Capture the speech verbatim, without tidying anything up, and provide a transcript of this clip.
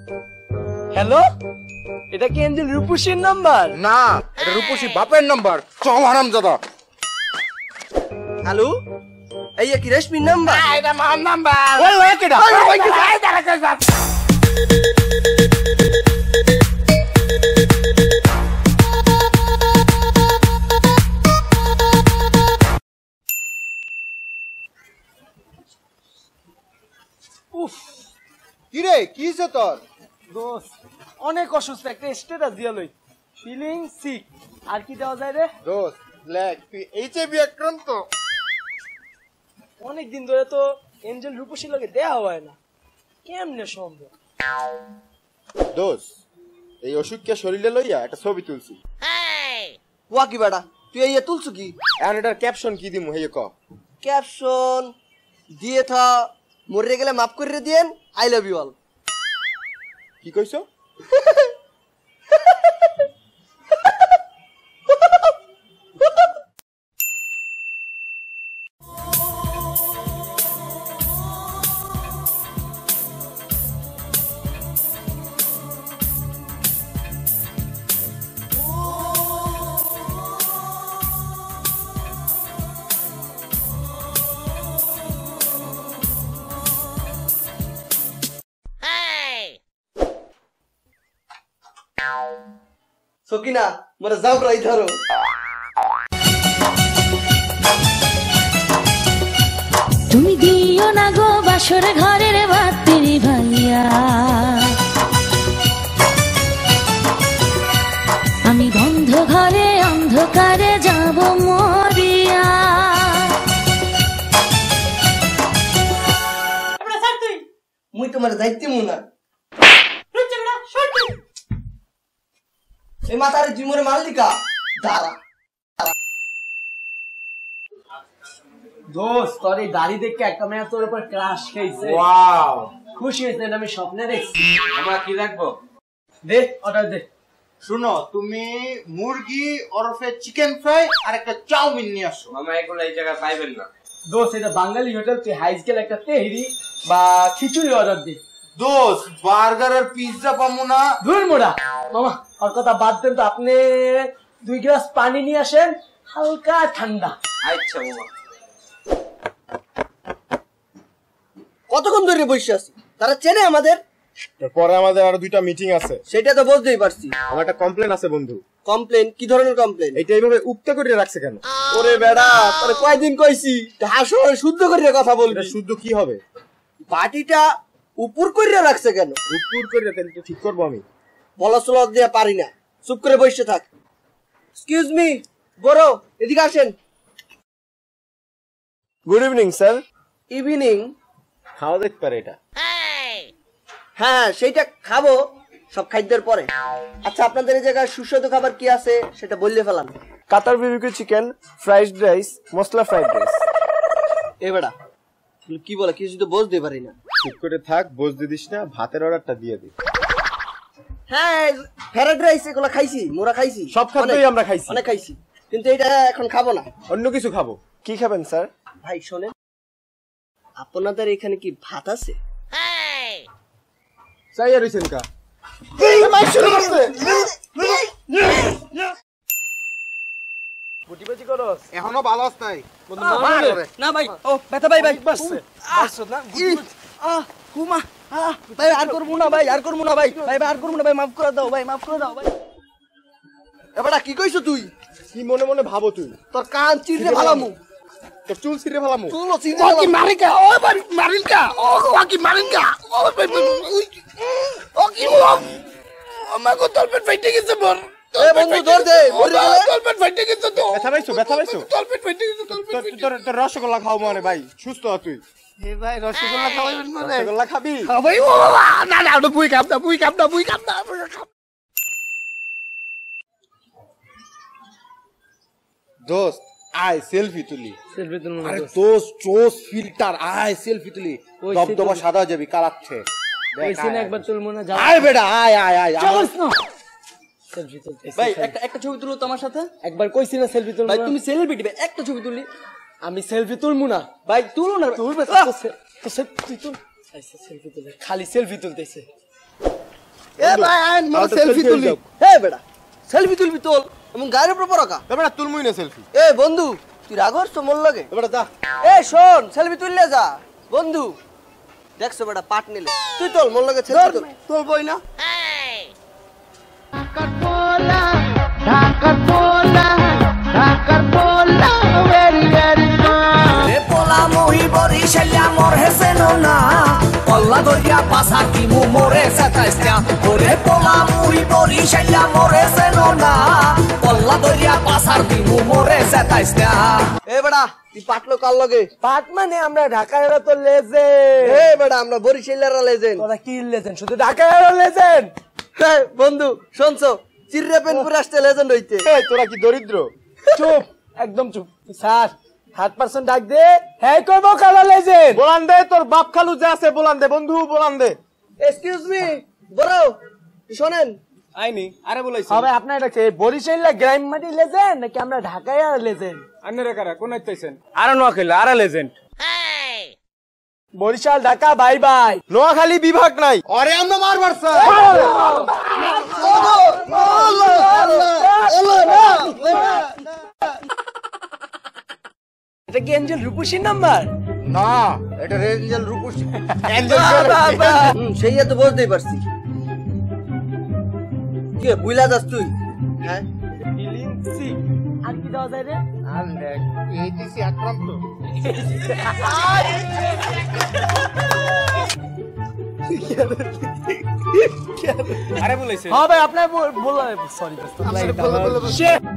Hello, এটা কি Angel রূপসীর number? না, এটা রূপসী বাপের নাম্বার। চল হারামজাদা। হ্যালো, এই কি রেশমির নাম্বার? এটা আমার নাম্বার। ওই ওই কেডা? ওই কি আই দাঁড়া যা। উফ, কি রে, কি হইছে তোর? দোস্ত অনেক অসুস্থ, একটা স্ট্যাটাস দিয়া লই। Feeling sick. আর কি দেওয়া যায় রে? দোস্ত, লেখ তুই এইচআইভি আক্রান্ত। অনেক দিন ধরে তো এঞ্জেল রূপসীর লগে দেয়া হয় না, কেমনে সম্ভব? দোস্ত, এই অসুখকে শরীরে লইয়া একটা ছবি তুলছি। ওয়া কি বেটা, তুই এই তুলছু কি? এখন এটার ক্যাপশন কি দিমু হেয়ে ক। ক্যাপশন দিয়ে থা, মরে গেলে মাফ করে দিয়েন, আই লাভ ইউ অল। কি কইছো? সকিনা মোরা যাও রাই ধরো। তুমি দিও না গো বাসর ঘরের বাতির ভাইয়া, আমি বন্ধ ঘরে অন্ধকারে যাব মরিয়া। মুই তোমার যাইতে মুনা এই মাতারে জিমরে মালিকা দাঁড়া। দোস্ত তোর এই দাড়ি দেখে একটা মেয়ে তোর উপর ক্রাশ খাইছে। ওয়াও, খুশি হয়েছে, আমি স্বপ্নে দেখছি। আমরা কি রাখবো? দে অর্ডার দে। শুনো, তুমি মুরগি ওরফে চিকেন ফ্রাই আর একটা চাউমিন নিয়ে আসো। মামা এগুলো এই জায়গায় পাইবেন না। দোস্ত এটা বাঙালি হোটেল, তুই হাইস্কেল একটা তেহরি বা খিচুড়ি অর্ডার দে। দোস্ত, বার্গার আর পিৎজা পাবো না। ধুর মোড়া মামা, আর কথা বাদ দেন তো, আপনি দুই গ্লাস পানি নিয়ে আসেন, হালকা ঠান্ডা। আচ্ছা মামা। কতক্ষণ ধরে বসে আছি, তারা চেনে আমাদের? পরে আমাদের আরো দুইটা মিটিং আছে। সেটা তো বুঝতেই পারছি। আমার একটা কমপ্লেন আছে বন্ধু। কমপ্লেন? কি ধরনের কমপ্লেন? এইটা এইভাবে উক্ত করে রাখছে কেন? ওরে বেড়া, তোরে কয়দিন কইছি হাসো শুদ্ধ করে কথা বলবি। এটা শুদ্ধ কি হবে? বাটিটা উপর করে রাখছে কেন? উপর করে তাহলে তো ঠিক করবো আমি। বলা চলা দিয়ে পারি না, চুপ করে বসে থাক। এক্সকিউজ মি বড়, এদিকে আসেন। Good evening sir. ইভিনিং? খাওয়া দেখতে পারে এটা? হ্যাঁ, সেইটা খাবো সব খাদ্যের পরে। আচ্ছা, আপনাদের এই জায়গায় সুস্বাদু খাবার কি আছে সেটা বললে ফেলান। Qatar BBQ chicken, fried rice, masala fried rice. এ বেড়া কি বলে, কিছু তো বুঝতে পারি না। চুপ করে থাক, বোঝ দিস না, ভাতের অর্ডারটা দিয়ে দিই। হ্যাঁ, ফ্রাইড রাইস এগুলো খাইছি, মোরা খাইছি, সব খাদ্যই আমরা খাইছি। অনেক খাইছি, কিন্তু এটা এখন খাবো না। অন্য কিছু খাবো। কি খাবেন স্যার? ভাই শোনেন, আপনাদের এখানে কি ভাত আছে? চাই আর হইছেন কা? গুটিবাজি করস এখনো ভালো আছে না ভাই, ও ব্যথা ভাই, ভাই বাসছে বাসছে না। আহ হুমা, আহ ভাই আর করবো না ভাই, আর করবো না ভাই, ভাই আর করবো না ভাই, মাফ করে দাও ভাই, মাফ করে দাও ভাই। এবারে কি কইছো তুই? কি মনে মনে ভাবো তুই? তোর কান চিড়ে ভালামু, তোর চুল ছিঁড়ে ফেলামু। চুল চিড়ে ভালামু। কি মারিকা ও ভাই, মারিকা ও ও কি মারিকা ও ভাই, ও কি ও আমাকে তলপেট ফাইটে গেছে বল। এ বন্ধু ধর দে, মরে গেলে তলপেট ফাইটে গেছে তো। ব্যথা পাইছো? ব্যথা পাইছো? তলপেট ফাইটে গেছে, তলপেট। তোর তোর রসগোল্লা খাও মানে ভাই, সুস্থ হ তুই। হে ভাই, রসগোল্লা খাওয়াবেন মানে? রসগোল্লা খাবি? হ্যাঁ ভাই, ও বাবা, না না ওটা বুই কাপ না, বুই কাপ না, বুই কাপ না। দোস্ত আয় সেলফি তুলি। সেলফি তুলুন। আরে দোস্ত, চোস ফিল্টার, আয় সেলফি তুলি। দবদবা সাদা যাবি, কালাচ্ছে। কইছি না একবার তুলমু না, যাও। আয় বেটা, আয় আয় আয়। চলস না। সেলফি তুলতে ভাই একটা একটা ছবি তুলো তো আমার সাথে। একবার কইছি না সেলফি তুলমু ভাই না। তুমি সেলিব্রিটি ভাই, একটা ছবি তুলি। আমি সেলফি তুলমু না ভাই তুলো না, তুলবে তো। তো সেলফি তুল। আইসা সেলফি তুলে, খালি সেলফি তুলতেছে। এ ভাই আইন মোর সেলফি তুলি এ বেটা সেলফি তুলবি তোল এমন গায়ের উপর পড়কা এবারে তুলমুই না সেলফি। এ বন্ধু তুই রাগর তো মন লাগে এবারে যা। এ শোন সেলফি তুললে যা বন্ধু দেখছো বেটা পাট নিলে তুই তোল মন লাগে সেলফি তুল তুলবই না রে পোলা মহি বরিশাইয়া মোর হেসেন না পল্লা দরিয়া পাসা কি মু মোরে সাতাইস্তা ওরে পোলা মহি বরিশাইয়া মোর হেসেন না পল্লা দরিয়া পাসার কি মু মোরে সাতাইস্তা এ বেটা তুই পাটলো কার লগে পাট মানে আমরা ঢাকা এরা তো লেজে এ বেটা আমরা বরিশালের লেজেন্ড তোরা কি লেজেন্ড শুধু ঢাকা এরা লেজেন্ড এ বন্ধু শুনছো চিররে পেন পুরা আসতে লেজেন্ড হইতে এই তোরা কি দরিদ্র? চুপ একদম চুপ স্যার হাত পার্সন ডাক দে হ্যাঁ করবো কালা লেজেন্ড বলান দে তোর বাপ খালু যা আছে বলান দে বন্ধু বলান দে। এক্সকিউজ মি বড় শোনেন আইনি আরে বলাইছি হবে আপনার এটা কে বরিশাল গ্রাইম মাটি লেজেন্ড নাকি আমরা ঢাকায় আর লেজেন্ড আন্নারে কারা কোন আইতাছেন আরে নোয়াখালী আরে legend Barishal Dhaka bye bye Noakhali বিভাগ নাই আরে আমরা মারবার স্যার। এটা কি এঞ্জেল রূপসীর নাম্বার না এটা রেঞ্জেল রূপসী। হুম সেই তো বুঝতেই পারছি কি বুইলা যাস তুই হ্যাঁ আর কি দেওয়া যায় রে এইটিসি আক্রান্ত। আরে বলাইছে হবে আপনার বল সরি